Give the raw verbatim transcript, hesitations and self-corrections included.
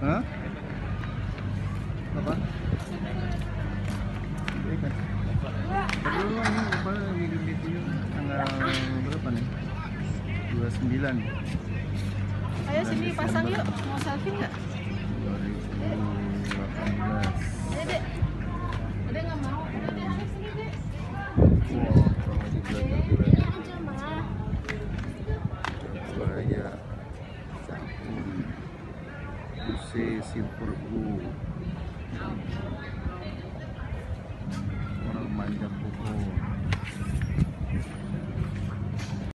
Hah? Apa? Ikan. Belum, ini apa lagi video tanggal berapa nih? dua puluh sembilan. Ayo sini pasang yuk, mau selfie nggak? dua ribu delapan belas. Ayo dek, dek nggak mau. Ayo dek, ayo sini dek. Wow, kurang lagi belajar Aja mah. Surabaya campur Use Simpurku orang manja pokok.